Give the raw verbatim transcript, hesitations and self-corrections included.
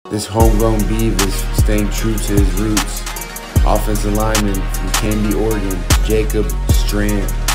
This homegrown Beaver is staying true to his roots. Offensive lineman from Canby, Oregon, Jacob Strand.